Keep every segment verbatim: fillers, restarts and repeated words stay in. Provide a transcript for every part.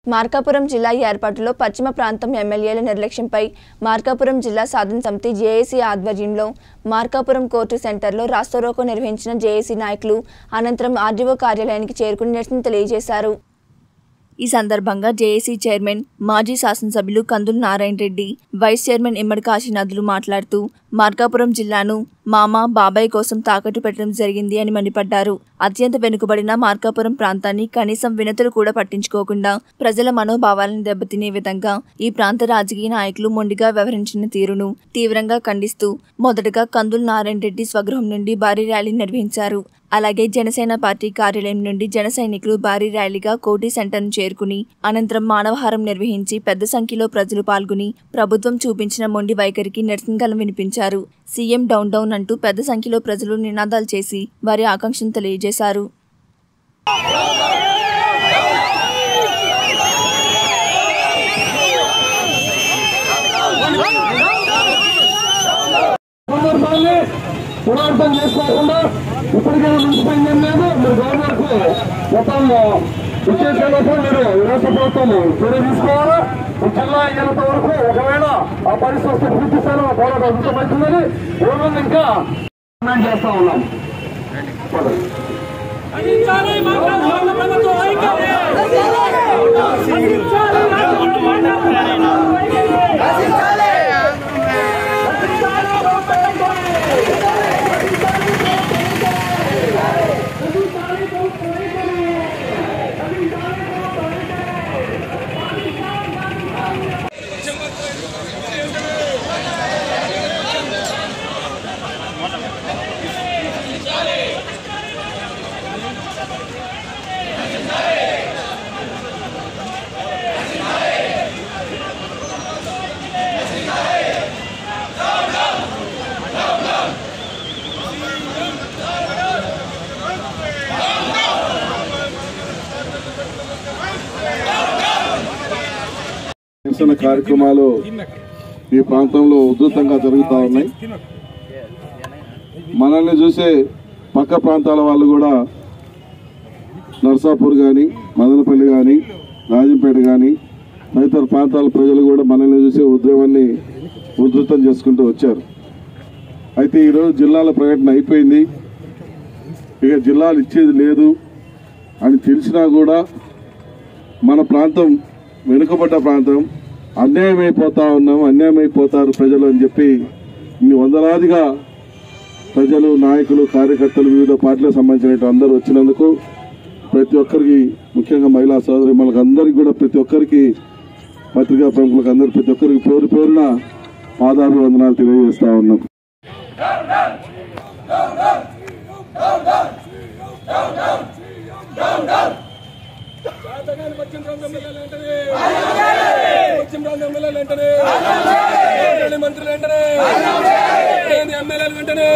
మార్కాపురం జిల్లా ఏర్పాటులో పశ్చిమ ప్రాంతం ఎమ్మెల్యేల నిర్లక్ష్యంపై మార్కాపురం జిల్లా సాధన సమితి జేఏసీ ఆధ్వర్యంలో మార్కాపురం కోర్టు సెంటర్లో రాస్తారోకో నిర్వహించిన జేఏసీ నాయకులు అనంతరం ఆర్డీఓ కార్యాలయానికి చేరుకుని నిరసన తెలియజేశారు। ఈ సందర్భంగా జేఏసీ చైర్మన్ మాజీ శాసనసభ్యులు కందుల నారాయణ రెడ్డి, వైస్ చైర్మన్ ఇమ్మడి కాశీనాథులు మాట్లాడుతూ మార్కాపురం జిల్లాను మామ బాబాయ్ కోసం తాకట్టు పెట్టడం జరిగింది అని మండిపడ్డారు। అత్యంత వెనుకబడిన మార్కాపురం ప్రాంతాన్ని కనీసం వినతులు కూడా పట్టించుకోకుండా ప్రజల మనోభావాలను దెబ్బతినే విధంగా ఈ ప్రాంత రాజకీయ నాయకులు మొండిగా వ్యవహరించిన తీరును తీవ్రంగా ఖండిస్తూ మొదటగా కందుల నారాయణ రెడ్డి స్వగృహం నుండి భారీ ర్యాలీ నిర్వహించారు। అలాగే జనసేన పార్టీ కార్యాలయం నుండి జన సైనికులు భారీ ర్యాలీగా కోటి సెంటర్ను చేరుకుని అనంతరం మానవహారం నిర్వహించి పెద్ద సంఖ్యలో ప్రజలు పాల్గొని ప్రభుత్వం చూపించిన మొండి వైఖరికి నిరసనలు వినిపించారు। సీఎం డౌన్ డౌన్ అంటూ పెద్ద సంఖ్యలో ప్రజలు నినాదాలు చేసి వారి ఆకాంక్షను తెలియజేశారు। పునరుద్ధరణ చేసుకోకుండా ఇప్పటికే నిలిచిపోయింది ఏం లేదు। మీరు గవర్నమెంట్ మొత్తం ఇచ్చేసేటప్పుడు మీరు రాష్ట్ర ప్రభుత్వం చర్య తీసుకోవాలా। జిల్లా అయ్యేంత వరకు ఒకవేళ ఆ పరిస్థితి పూర్తి స్థాయిలో పోరాటం అంతమవుతుందని రోజు ఇంకా డిమాండ్ చేస్తా ఉన్నాం। నిరసన కార్యక్రమాలు ఈ ప్రాంతంలో ఉధృతంగా జరుగుతూ ఉన్నాయి। మనల్ని చూసే పక్క ప్రాంతాల వాళ్ళు కూడా నర్సాపూర్ కానీ మదనపల్లి కానీ రాజంపేట కానీ తదితర ప్రాంతాల ప్రజలు కూడా మనల్ని చూసే ఉద్యమాన్ని ఉధృతం చేసుకుంటూ వచ్చారు। అయితే ఈరోజు జిల్లాల ప్రకటన అయిపోయింది, ఇక జిల్లాలు ఇచ్చేది లేదు అని తెలిసినా కూడా మన ప్రాంతం వెనుకబడ్డ ప్రాంతం, అన్యాయం అయిపోతా ఉన్నాం, అన్యాయం అయిపోతారు ప్రజలు అని చెప్పి ఇన్ని వందలాదిగా ప్రజలు, నాయకులు, కార్యకర్తలు, వివిధ పార్టీలకు సంబంధించిన అందరూ వచ్చినందుకు ప్రతి ఒక్కరికి, ముఖ్యంగా మహిళా సోదరి మనకు అందరికి కూడా ప్రతి ఒక్కరికి, పత్రికా ప్రముఖులకు అందరు ప్రతి ఒక్కరికి పేరు పేరున పాదాభివందనాలు తెలియజేస్తా ఉన్నాం। మంత్రులు వెంటనే ఎమ్మెల్యేలు వెంటనే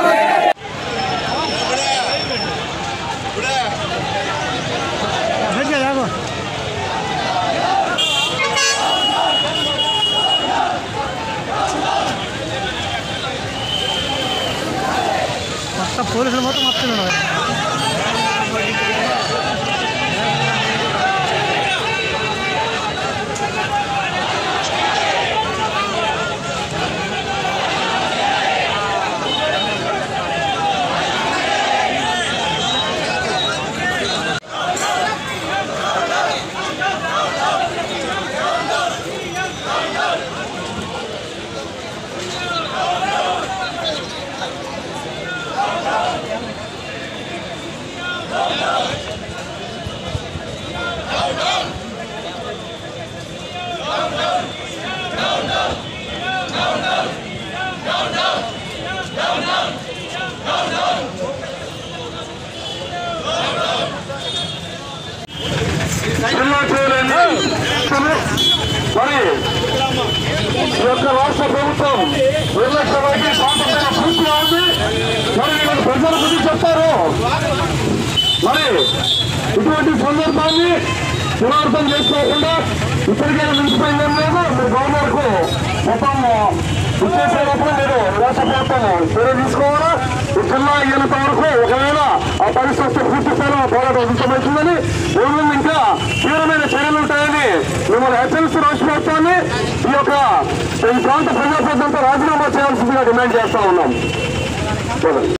మొత్తం పోలీసులు మొత్తం వస్తున్నారు। మరి ఈ యొక్క రాష్ట్ర ప్రభుత్వం నిర్లక్ష్యానికి స్వాతంత్ర పూర్తిగా ఉంది। మరి వీళ్ళు ప్రజల గురించి చెప్తారు। మరి ఇటువంటి సందర్భాన్ని పునరుద్ధరణ చేసుకోకుండా ఇప్పటికైనా నిలిచిపోయింది ఏం లేదు। మీరు గవర్నమెంట్ మొత్తం ఇచ్చేసేటప్పుడు మీరు రాష్ట్ర ప్రభుత్వం చర్య తీసుకోవాలా। జిల్లా అయ్యేంత వరకు ఒకవేళ ఆ పరిస్థితి పూర్తి స్థాయిలో పోరాటం అంతమవుతుందని రోజు ఇంకా తీవ్రమైన చర్యలు ఉంటాయని మిమ్మల్ని హెచ్చరిస్తూ రాష్ట్ర ప్రభుత్వాన్ని ఈ యొక్క ఈ ప్రాంత ప్రజాప్రతినిధులతో రాజీనామా చేయాల్సిందిగా డిమాండ్ చేస్తా ఉన్నాం.